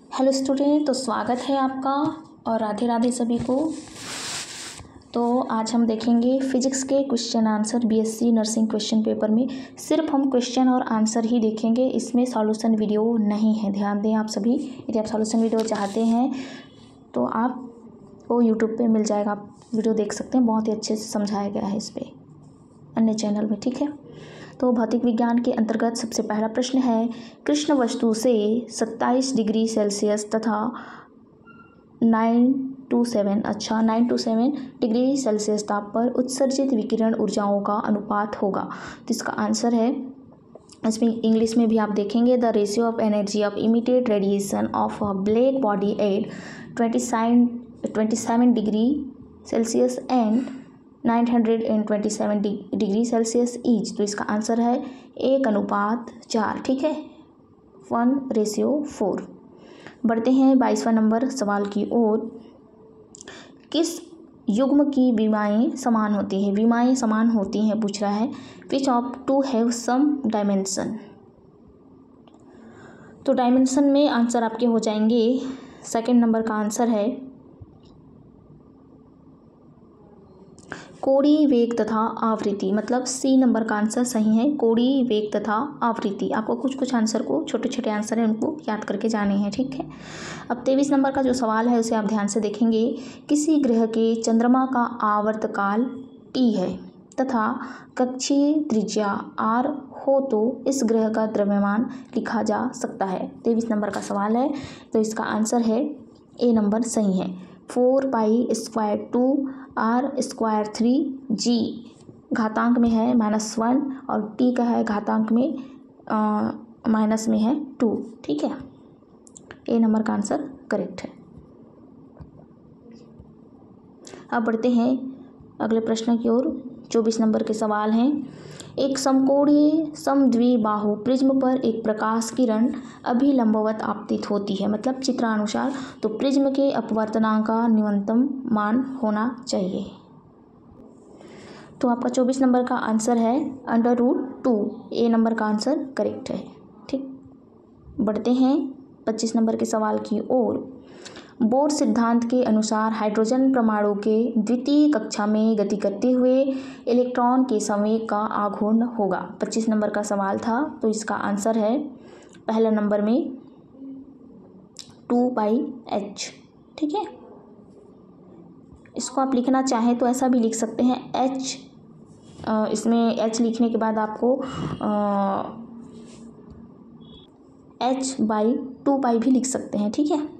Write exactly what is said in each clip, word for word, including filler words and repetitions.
Hello student, तो स्वागत है आपका और राधे राधे सभी को। तो आज हम देखेंगे फिजिक्स के question answer BSc nursing question paper में। सिर्फ हम क्वेश्चन और आंसर ही देखेंगे, इसमें सॉल्यूशन वीडियो नहीं है। ध्यान दें आप सभी, यदि आप सॉल्यूशन वीडियो चाहते हैं तो आप वो यूट्यूब पे मिल जाएगा, आप वीडियो देख सकते हैं। बहुत ही अच्छे से समझाया गया है इस पर अन्य चैनल में, ठीक है। तो भौतिक विज्ञान के अंतर्गत सबसे पहला प्रश्न है, कृष्ण वस्तु से सत्ताईस डिग्री सेल्सियस तथा नाइन टू सेवन अच्छा nine two seven degree Celsius ताप पर उत्सर्जित विकिरण ऊर्जाओं का अनुपात होगा। तो इसका आंसर है, इसमें इंग्लिश में भी आप देखेंगे, the ratio of energy of emitted radiation of a black body at twenty sign twenty seven degree Celsius and nine hundred twenty seven degree Celsius each. तो इसका आंसर है एक अनुपात चार, ठीक है, वन रेशियो फोर। बढ़ते हैं बाईसवां नंबर सवाल की ओर। किस युग्म की विमाएँ समान होती हैं? विमाएँ समान होती हैं पूछ रहा है। Which of two have some dimension. तो डायमेंशन में आंसर आपके हो जाएंगे, सेकंड नंबर का आंसर है कोणीय वेग तथा आवृत्ति, मतलब सी नंबर का आंसर सही है, कोणीय वेग तथा आवृत्ति। आपको कुछ कुछ आंसर को, छोटे छोटे आंसर हैं उनको याद करके जाने हैं, ठीक है। अब तेईस नंबर का जो सवाल है उसे आप ध्यान से देखेंगे। किसी ग्रह के चंद्रमा का आवर्तकाल टी है तथा कक्षीय त्रिज्या आर हो तो इस ग्रह का द्रव्यमान लिखा जा सकता है। तेईस नंबर का सवाल है, तो इसका आंसर है ए नंबर सही है, four pi square two R square three G घातांक में है माइनस वन और टी का है घातांक में माइनस में है टू, ठीक है। ए नंबर का आंसर करेक्ट है। अब बढ़ते हैं अगले प्रश्न की ओर। चौबीस नंबर के सवाल हैं, एक समकोणीय समद्विबाहु प्रिज्म पर एक प्रकाश किरण अभिलंबवत आपतित होती है, मतलब चित्रानुसार। तो प्रिज्म के अपवर्तनांक का न्यूनतम मान होना चाहिए। तो आपका चौबीस नंबर का आंसर है under root two. A number का आंसर करेक्ट है, ठीक। बढ़ते हैं पच्चीस नंबर के सवाल की ओर। बोर सिद्धांत के अनुसार हाइड्रोजन परमाणु के द्वितीय कक्षा में गति करते हुए इलेक्ट्रॉन के संवेग का आघूर्ण होगा। पच्चीस नंबर का सवाल था, तो इसका आंसर है पहला नंबर में टू बाई एच, ठीक है। इसको आप लिखना चाहें तो ऐसा भी लिख सकते हैं, एच, इसमें एच लिखने के बाद आपको एच बाई टू बाई भी लिख सकते हैं, ठीक है।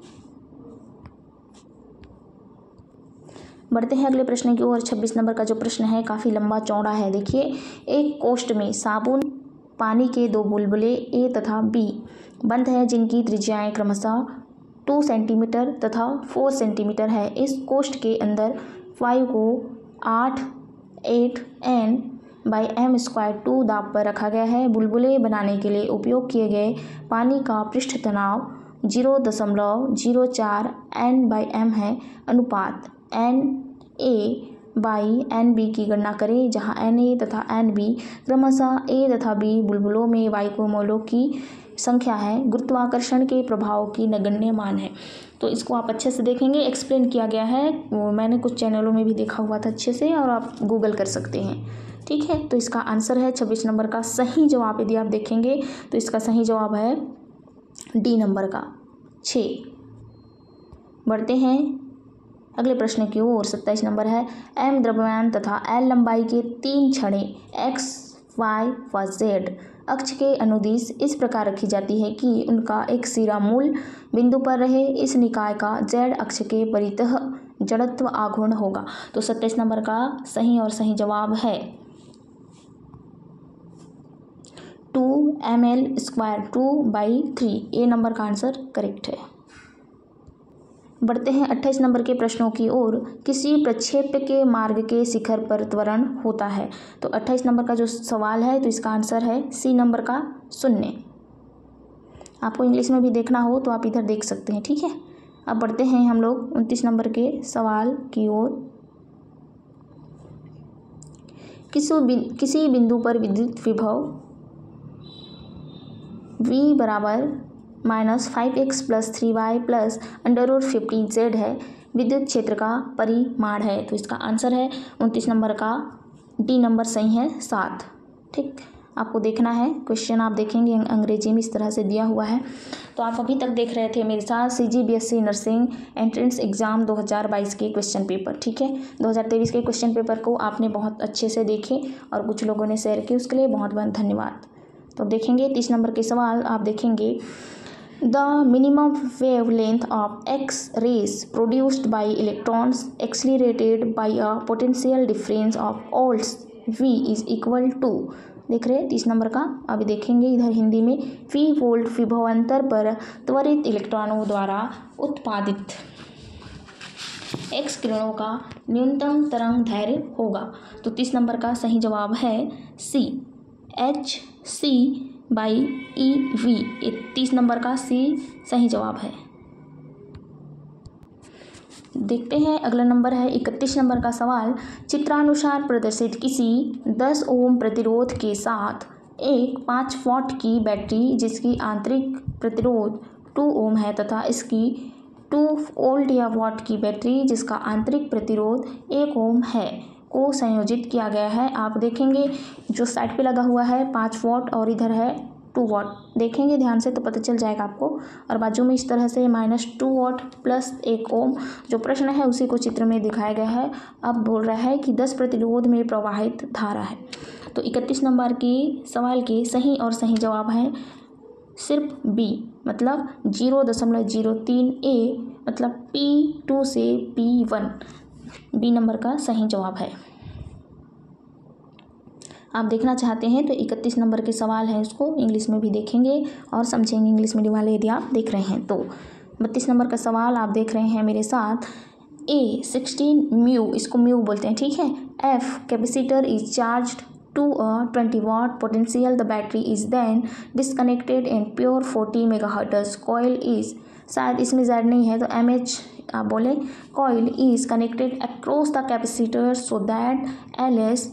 बढ़ते हैं अगले प्रश्न की ओर। छब्बीस नंबर का जो प्रश्न है काफ़ी लंबा चौड़ा है। देखिए, एक कोष्ठ में साबुन पानी के दो बुलबुले ए तथा बी बंद है, जिनकी त्रिज्याएं क्रमशः टू सेंटीमीटर तथा फोर सेंटीमीटर है। इस कोष्ठ के अंदर फाइव को आठ eight N by M square two दाब पर रखा गया है। बुलबुले बनाने के लिए उपयोग किए गए पानी का पृष्ठ तनाव जीरो दशमलव जीरो चार एन बाई एम है। अनुपात N A by N B की गणना करें, जहां एन ए तथा एन बी क्रमशः ए तथा बी बुलबुलों में वायुमोलों की संख्या है, गुरुत्वाकर्षण के प्रभाव की नगण्य मान है। तो इसको आप अच्छे से देखेंगे, एक्सप्लेन किया गया है, वो मैंने कुछ चैनलों में भी देखा हुआ था अच्छे से, और आप गूगल कर सकते हैं, ठीक है। तो इसका आंसर है छब्बीस नंबर का सही जवाब। यदि आप देखेंगे तो इसका सही जवाब है डी नंबर का छः। बढ़ते हैं अगले प्रश्न की ओर। सत्ताईस नंबर है, एम द्रव्यमान तथा एल लंबाई के तीन छड़ें एक्स वाई व जेड अक्ष के अनुदिश इस प्रकार रखी जाती है कि उनका एक सिरा मूल बिंदु पर रहे। इस निकाय का जेड अक्ष के परितः जड़त्व आघूर्ण होगा। तो सत्ताईस नंबर का सही और सही जवाब है two M L square two by three. A number का आंसर करेक्ट है। बढ़ते हैं अट्ठाईस नंबर के प्रश्नों की ओर। किसी प्रक्षेप के मार्ग के शिखर पर त्वरण होता है। तो अट्ठाईस नंबर का जो सवाल है, तो इसका आंसर है सी नंबर का शून्य। आपको इंग्लिश में भी देखना हो तो आप इधर देख सकते हैं, ठीक है। अब बढ़ते हैं हम लोग उनतीस नंबर के सवाल की ओर। किसी किसी बिंदु पर विद्युत विभव V बराबर minus five X plus three Y plus under root fifteen Z है, विद्युत क्षेत्र का परिमाण है। तो इसका आंसर है उनतीस नंबर का डी नंबर सही है सात। ठीक, आपको देखना है क्वेश्चन, आप देखेंगे अंग्रेजी में इस तरह से दिया हुआ है। तो आप अभी तक देख रहे थे मेरे साथ C G B S E nursing entrance exam दो हज़ार बाईस के क्वेश्चन पेपर। ठीक है, दो हज़ार तेईस के क्वेश्चन पेपर को आपने बहुत अच्छे से देखे और कुछ लोगों ने शेयर किए, उसके लिए बहुत बहुत धन्यवाद। तो देखेंगे तीस नंबर के सवाल, आप देखेंगे the minimum wavelength of X rays produced by electrons accelerated by a potential difference of volts V is equal to, देख रहे हैं तीस नंबर का। अभी देखेंगे इधर हिंदी में, V वोल्ट विभवांतर पर त्वरित इलेक्ट्रॉनों द्वारा उत्पादित एक्स किरणों का न्यूनतम तरंग दैर्घ्य होगा। तो तीस नंबर का सही जवाब है C, H C by E V. तीस नंबर का सी सही जवाब है। देखते हैं अगला नंबर है इकतीस नंबर का सवाल। चित्रानुसार प्रदर्शित किसी दस ओम प्रतिरोध के साथ एक पाँच वॉट की बैटरी जिसकी आंतरिक प्रतिरोध टू ओम है तथा इसकी टू वोल्ट या वॉट की बैटरी जिसका आंतरिक प्रतिरोध एक ओम है को संयोजित किया गया है। आप देखेंगे जो साइड पे लगा हुआ है पाँच वॉट और इधर है टू वॉट, देखेंगे ध्यान से तो पता चल जाएगा आपको। और बाजू में इस तरह से माइनस टू वॉट प्लस एक ओम, जो प्रश्न है उसी को चित्र में दिखाया गया है। अब बोल रहा है कि दस प्रतिरोध में प्रवाहित धारा है। तो इकतीस नंबर की सवाल के सही और सही जवाब है सिर्फ बी, मतलब जीरो दशमलव जीरो तीन ए, मतलब पी टू से पी वन, बी नंबर का सही जवाब है। आप देखना चाहते हैं तो इकतीस नंबर के सवाल है, उसको इंग्लिश में भी देखेंगे और समझेंगे इंग्लिश मीडियम वाले यदि आप देख रहे हैं तो। बत्तीस नंबर का सवाल आप देख रहे हैं मेरे साथ। ए सिक्सटीन म्यू, इसको म्यू बोलते हैं, ठीक है। F capacitor is charged to a twenty watt potential, the battery is then disconnected and pure forty megahertz coil is, शायद इसमें जेड नहीं है तो एम एच आप बोले, coil is connected across the capacitor so that L S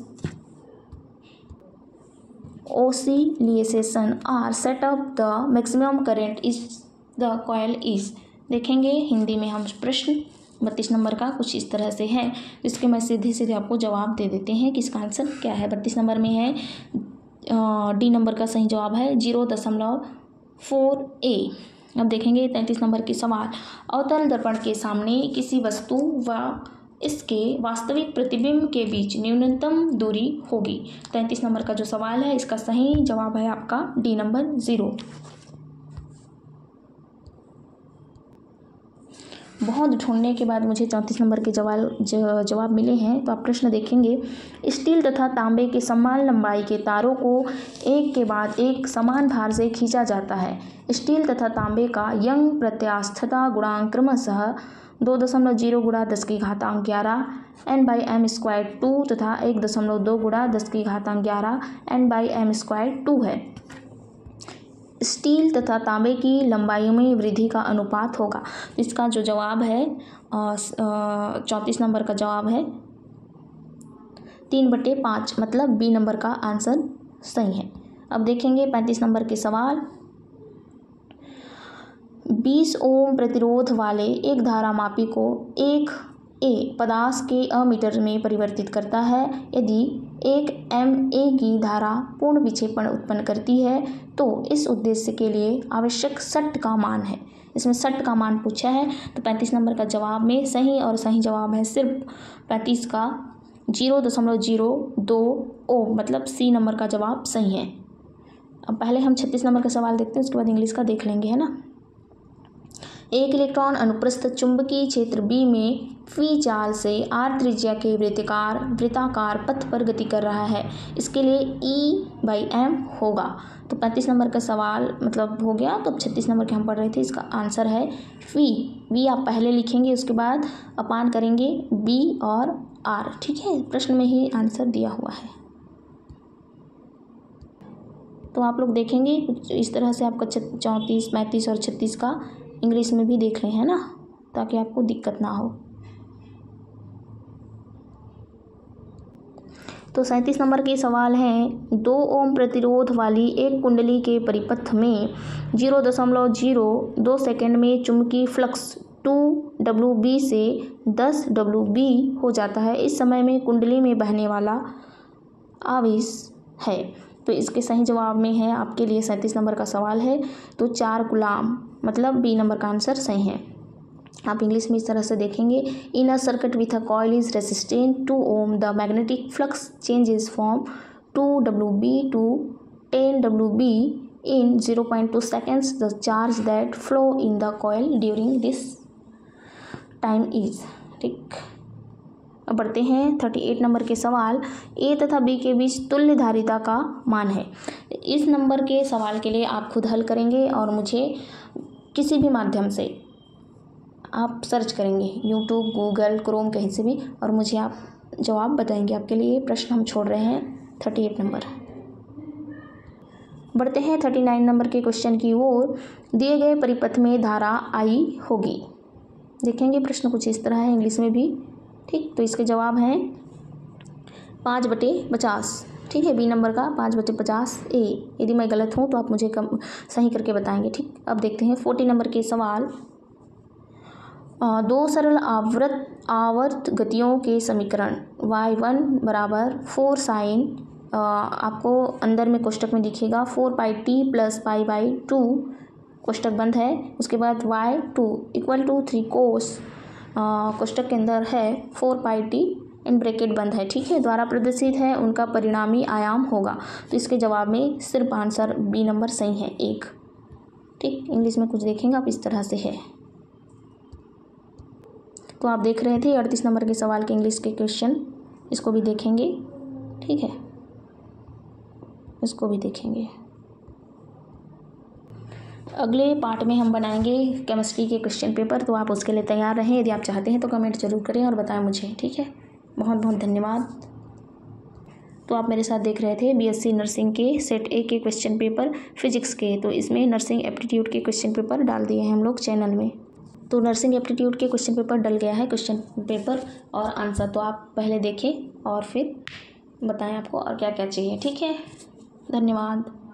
oscillation are set up, the maximum current is the coil is। देखेंगे हिंदी में हम प्रश्न बत्तीस नंबर का कुछ इस तरह से है, इसके मैं सीधे सीधे आपको जवाब दे देते हैं कि इसका आंसर क्या है। बत्तीस नंबर में है डी नंबर का सही जवाब है जीरो दशमलव फोर ए। अब देखेंगे तैंतीस नंबर की सवाल। अवतल दर्पण के सामने किसी वस्तु व इसके वास्तविक प्रतिबिंब के बीच न्यूनतम दूरी होगी। तैंतीस नंबर का जो सवाल है इसका सही जवाब है आपका डी नंबर ज़ीरो। बहुत ढूंढने के बाद मुझे चौंतीस नंबर के जवाब जवाब मिले हैं। तो आप प्रश्न देखेंगे, स्टील तथा तांबे के समान लंबाई के तारों को एक के बाद एक समान भार से खींचा जाता है। स्टील तथा तांबे का यंग प्रत्यास्थता गुणांक क्रमशः दो दशमलव जीरो गुणा दस की घातांक ग्यारह N by M square two तथा एक दशमलव दो गुणा दस की घातांक ग्यारह N by M square two है। स्टील तथा तांबे की लंबाई में वृद्धि का अनुपात होगा। इसका जो जवाब है चौंतीस नंबर का जवाब है तीन बटे पाँच, मतलब बी नंबर का आंसर सही है। अब देखेंगे पैंतीस नंबर के सवाल। बीस ओम प्रतिरोध वाले एक धारामापी को एक ए पदार्थ के अमीटर में परिवर्तित करता है। यदि एक एम ए की धारा पूर्ण विक्षेपण उत्पन्न करती है तो इस उद्देश्य के लिए आवश्यक सट का मान है। इसमें सट का मान पूछा है। तो पैंतीस नंबर का जवाब में सही और सही जवाब है सिर्फ पैंतीस का जीरो दशमलव जीरो दो ओम, मतलब सी नंबर का जवाब सही है। अब पहले हम छत्तीस नंबर का सवाल देखते हैं, उसके बाद इंग्लिश का देख लेंगे, है ना। एक इलेक्ट्रॉन अनुप्रस्थ चुंबकीय क्षेत्र बी में फी चाल से आर त्रिज्या के वृत्ताकार वृत्ताकार पथ पर गति कर रहा है। इसके लिए ई बाई एम होगा। तो पैंतीस नंबर का सवाल मतलब हो गया। तो अब छत्तीस नंबर के हम पढ़ रहे थे, इसका आंसर है फी। वी आप पहले लिखेंगे, उसके बाद अपान करेंगे बी और आर, ठीक है। प्रश्न में ही आंसर दिया हुआ है। तो आप लोग देखेंगे कुछ इस तरह से आपका चौंतीस पैंतीस और छत्तीस का इंग्लिश में भी देख लें, है ना, ताकि आपको दिक्कत ना हो। तो सैंतीस नंबर के सवाल हैं, दो ओम प्रतिरोध वाली एक कुंडली के परिपथ में जीरो दशमलव जीरो दो सेकेंड में चुंबकीय फ्लक्स टू डब्ल्यू बी से दस डब्ल्यू बी हो जाता है। इस समय में कुंडली में बहने वाला आवेश है। तो इसके सही जवाब में है आपके लिए सैंतीस नंबर का सवाल है, तो चार गुलाम, मतलब बी नंबर का आंसर सही है। आप इंग्लिश में इस तरह से देखेंगे, in a circuit with a coil is resistant two ohm the magnetic flux changes from two W B to ten W B in zero point two seconds. The charge that flow in the coil during this time is, ठीक। अब बढ़ते हैं अड़तीस number के सवाल, ए तथा B के बीच तुल्य धारिता का मान है। इस नंबर के सवाल के लिए आप खुद हल करेंगे और मुझे किसी भी माध्यम से आप सर्च करेंगे, यूट्यूब, गूगल, क्रोम, कहीं से भी, और मुझे आप जवाब बताएंगे। आपके लिए प्रश्न हम छोड़ रहे हैं अड़तीस नंबर। बढ़ते हैं उनतीस नंबर के क्वेश्चन की ओर, दिए गए परिपथ में धारा आई होगी। देखेंगे प्रश्न कुछ इस तरह है, इंग्लिश में भी, ठीक। तो इसके जवाब हैं पाँच बटे पचास, ठीक है, बी नंबर का पाँच बटे पचास ए। यदि मैं गलत हूँ तो आप मुझे कम सही करके बताएंगे, ठीक। अब देखते हैं चालीस नंबर के सवाल, आ, दो सरल आवर्त आवर्त गतियों के समीकरण वाई वन बराबर फोर साइन, आपको अंदर में कोष्टक में दिखेगा four pi T plus pi by two, कोष्टक बंद है। उसके बाद Y two equal to three cos, कोष्टक के अंदर है four pi T in bracket बंद है, ठीक है, द्वारा प्रदर्शित है, उनका परिणामी आयाम होगा। तो इसके जवाब में सिर्फ आंसर बी नंबर सही है, एक, ठीक। इंग्लिश में कुछ देखेंगे आप, इस तरह से है। तो आप देख रहे थे अड़तीस नंबर के सवाल के इंग्लिश के क्वेश्चन, इसको भी देखेंगे, ठीक है, इसको भी देखेंगे। अगले पार्ट में हम बनाएंगे केमिस्ट्री के क्वेश्चन पेपर, तो आप उसके लिए तैयार रहें। यदि आप चाहते हैं तो कमेंट जरूर करें और बताएं मुझे, ठीक है। बहुत बहुत धन्यवाद। तो आप मेरे साथ देख रहे थे बीएससी नर्सिंग के सेट ए के क्वेश्चन पेपर फिजिक्स के, तो इसमें नर्सिंग एप्टीट्यूड के क्वेश्चन पेपर डाल दिए हैं हम लोग चैनल में। तो नर्सिंग एप्टीट्यूड के क्वेश्चन पेपर डल गया है, क्वेश्चन पेपर और आंसर, तो आप पहले देखें और फिर बताएं आपको और क्या क्या चाहिए, ठीक है। धन्यवाद।